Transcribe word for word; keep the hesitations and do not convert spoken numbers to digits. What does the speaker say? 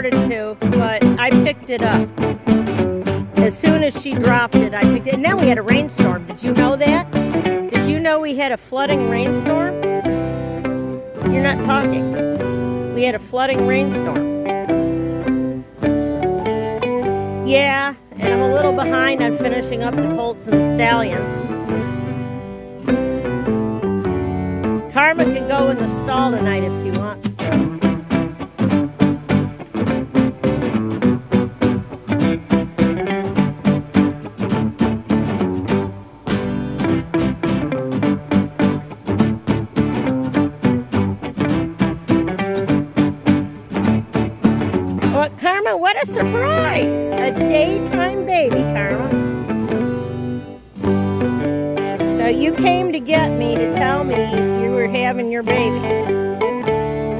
started to, but I picked it up. As soon as she dropped it, I picked it. And then we had a rainstorm. Did you know that? Did you know we had a flooding rainstorm? You're not talking. We had a flooding rainstorm. Yeah, and I'm a little behind on finishing up the colts and the stallions. Karma can go in the stall tonight if she wants to. Well, Karma, what a surprise! A daytime baby, Karma. So you came to get me to tell me you were having your baby.